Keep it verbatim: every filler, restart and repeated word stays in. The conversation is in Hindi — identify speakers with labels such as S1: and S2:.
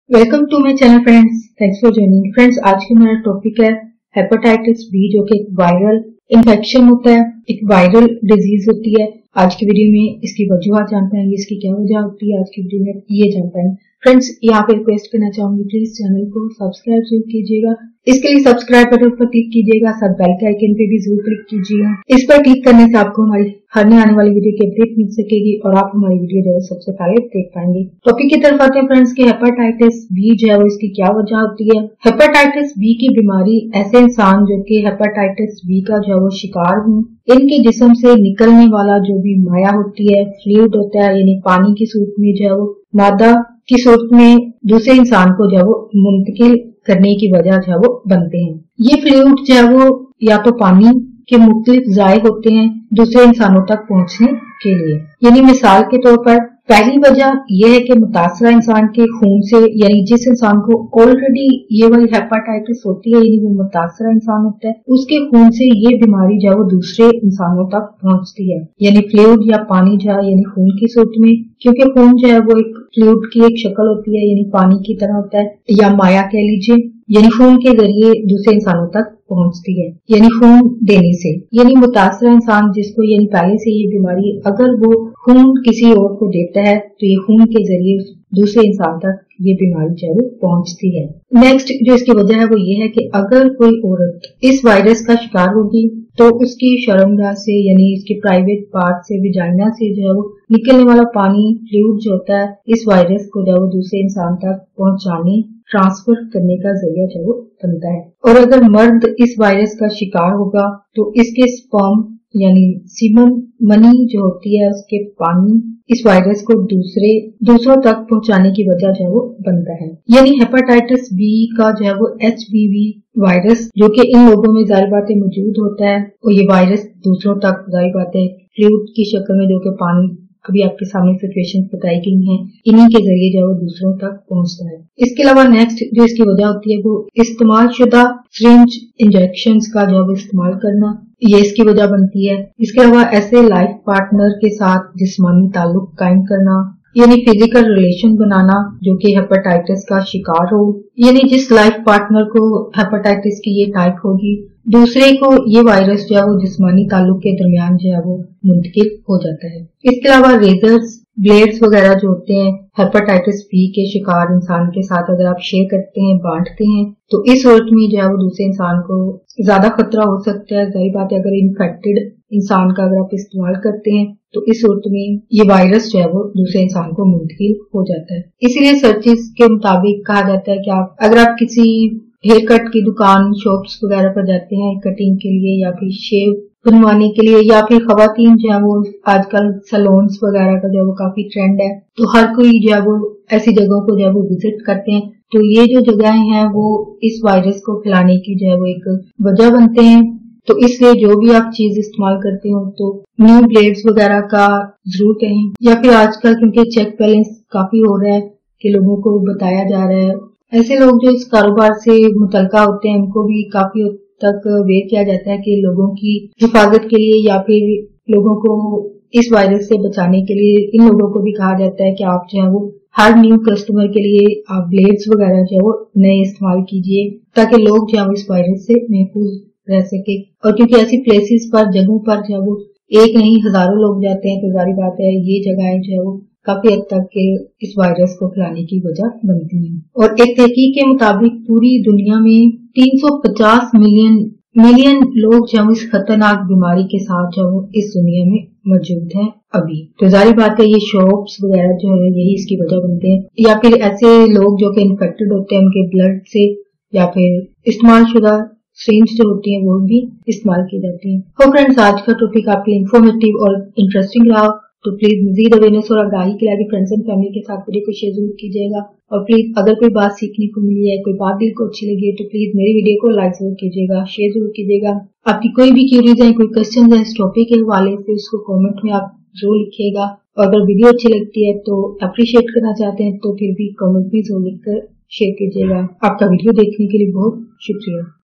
S1: Welcome to my channel friends, thanks for joining. Friends, आज का हमारा टॉपिक है हेपेटाइटिस बी, जो कि एक वायरल इन्फेक्शन होता है, एक वायरल डिजीज होती है। आज की वीडियो में इसकी वजूहत जान पाएंगे, इसकी क्या वजह होती है, आज की वीडियो में ये जान पाएंगे। फ्रेंड्स, यहाँ पे रिक्वेस्ट करना चाहूंगी, प्लीज चैनल को सब्सक्राइब जरूर कीजिएगा। इसके लिए सब्सक्राइब बटन पर क्लिक कीजिएगा, साथ बेल के आइकन पे भी जरूर क्लिक कीजिएगा। इस पर क्लिक करने से आपको हमारी हर नई आने वाली वीडियो की अपडेट मिल सकेगी और आप हमारी वीडियो जो है सबसे पहले देख पाएंगे। टॉपिक की तरफ आते हैं फ्रेंड्स कि हेपेटाइटिस बी जो है वो इसकी क्या वजह होती है। हेपेटाइटिस बी की बीमारी ऐसे इंसान जो कि हेपेटाइटिस बी का जो है वो शिकार हों, इनके जिस्म से निकलने वाला जो भी माया होती है, फ्लूइड होता है, यानी पानी की सूरत में जो है वो मादा की सूरत में दूसरे इंसान को जो है वो मुंतकिल करने की वजह जो है वो बनते हैं। ये फ्लूइड जो है वो या तो पानी के मुख्तलिफ ज़ाय होते हैं दूसरे इंसानों तक पहुंचने के लिए। यानी मिसाल के तौर पर पहली वजह यह है कि मुतासरा इंसान के खून से, यानी जिस इंसान को ऑलरेडी ये वाली हेपेटाइटिस होती है, यानी वो मुतासरा इंसान होता है, उसके खून से ये बीमारी जो है वो दूसरे इंसानों तक पहुंचती है। यानी फ्लूइड या पानी जो है, यानी खून की सूरत में, क्योंकि खून जो है वो एक फ्लूइड की एक शक्ल होती है, यानी पानी की तरह होता है, या माया कह लीजिए, यानी खून के जरिए दूसरे इंसानों तक पहुंचती है, यानी खून देने से। यानी मुतासरा इंसान जिसको यानी पहले से ये बीमारी, अगर वो खून किसी और को देता है तो ये खून के जरिए दूसरे इंसान तक ये बीमारी जो है पहुंचती है। नेक्स्ट जो इसकी वजह है वो ये है कि अगर कोई औरत इस वायरस का शिकार होगी तो उसकी शर्मगाह से, यानी इसके प्राइवेट पार्ट से, विजाइना से जो है वो निकलने वाला पानी, फ्लूइड जो होता है, इस वायरस को जो है वो दूसरे इंसान तक पहुंचाने, ट्रांसफर करने का जरिया जो बनता है। और अगर मर्द इस वायरस का शिकार होगा तो इसके स्पर्म यानी सीमन मनी जो होती है, उसके पानी इस वायरस को दूसरे दूसरों तक पहुंचाने की वजह जो है वो बनता है। यानी हेपेटाइटिस बी का जो है वो एच बी वी वायरस, जो कि इन लोगों में जाहिर बात है मौजूद होता है, और ये वायरस दूसरों तक जाहिर बात है फ्लूइड की शक्ल में, जो कि पानी अभी आपके सामने सिचुएशन बताई गई हैं, इन्हीं के जरिए जो है वो दूसरों तक पहुंचता है। इसके अलावा नेक्स्ट जो इसकी वजह होती है वो इस्तेमाल शुदा सिरिंज इंजेक्शंस का जो है इस्तेमाल करना, ये इसकी वजह बनती है। इसके अलावा ऐसे लाइफ पार्टनर के साथ जिस्मानी ताल्लुक कायम करना, यानी फिजिकल रिलेशन बनाना जो कि हेपेटाइटिस का शिकार हो, यानी जिस लाइफ पार्टनर को हेपेटाइटिस की ये टाइप होगी, दूसरे को ये वायरस जो है वो जिस्मानी ताल्लुक के दरमियान जो है वो मुंतकिल हो जाता है। इसके अलावा रेजर्स, ब्लेड्स वगैरह जो होते हैं हेपेटाइटिस बी के शिकार इंसान के साथ अगर आप शेयर करते हैं, बांटते हैं, तो इस सूरत में जो है वो दूसरे इंसान को ज्यादा खतरा हो सकता है। जाहिर बात है अगर इन्फेक्टेड इंसान का अगर आप इस्तेमाल करते हैं तो इस सूरत में ये वायरस जो है वो दूसरे इंसान को मुंतकिल हो जाता है। इसीलिए सर्चिस के मुताबिक कहा जाता है कि आप अगर आप किसी हेयर कट की दुकान, शॉप्स वगैरह पर जाते हैं कटिंग के लिए या फिर शेव बनवाने के लिए, या फिर खवातीन जो है वो आजकल सैलून्स वगैरह का जो है वो काफी ट्रेंड है, तो हर कोई जो है वो ऐसी जगहों को जो है वो विजिट करते हैं। तो ये जो जगहें हैं वो इस वायरस को फैलाने की जो है वो एक वजह बनते हैं। तो इसलिए जो भी आप चीज इस्तेमाल करते हो तो न्यू ब्लेड्स वगैरह का जरूर कहें, या फिर आजकल क्योंकि चेक बैलेंस काफी हो रहा है कि लोगों को बताया जा रहा है, ऐसे लोग जो इस कारोबार से मुतल्का होते हैं उनको भी काफी हद तक अवेयर किया जाता है कि लोगों की हिफाजत के लिए या फिर लोगों को इस वायरस से बचाने के लिए इन लोगों को भी कहा जाता है कि आप जो है वो हर न्यू कस्टमर के लिए आप ब्लेड्स वगैरह जो है वो नए इस्तेमाल कीजिए, ताकि लोग जो है इस वायरस से महफूज रह सके। और क्योंकि ऐसी प्लेसेस पर, जगहों पर जो है वो एक नहीं हजारों लोग जाते हैं, तो जारी बात है ये जगहें जो है वो काफी हद तक के इस वायरस को फैलाने की वजह बनती हैं। और एक तहकीक के मुताबिक पूरी दुनिया में तीन सौ पचास मिलियन मिलियन लोग जो इस खतरनाक बीमारी के साथ जो इस दुनिया में मौजूद हैं अभी। तो जारी बात है ये शॉप्स वगैरह जो है यही इसकी वजह बनते हैं, या फिर ऐसे लोग जो कि इन्फेक्टेड होते हैं उनके ब्लड से, या फिर इस्तेमाल शुदा सिरिंज जो होती है वो भी इस्तेमाल की जाती है। तो फ्रेंड्स, आज का टॉपिक आपके इन्फॉर्मेटिव और इंटरेस्टिंग रहा तो प्लीज मजीद अवेयरनेस और आगाही के लिए फ्रेंड्स एंड फैमिली के साथ वीडियो को शेयर जरूर कीजिएगा। और प्लीज अगर कोई बात सीखने को मिली है, कोई बात दिल को अच्छी लगी है, तो प्लीज मेरी वीडियो को लाइक जरूर कीजिएगा, शेयर जरूर कीजिएगा। आपकी कोई भी क्यूरीज है, कोई क्वेश्चन है इस टॉपिक के हवाले से, उसको कॉमेंट में आप जरूर लिखिएगा। और अगर वीडियो अच्छी लगती है तो अप्रिशिएट करना चाहते हैं तो फिर भी कॉमेंट में जरूर लिखकर शेयर कीजिएगा। आपका वीडियो देखने के लिए बहुत शुक्रिया।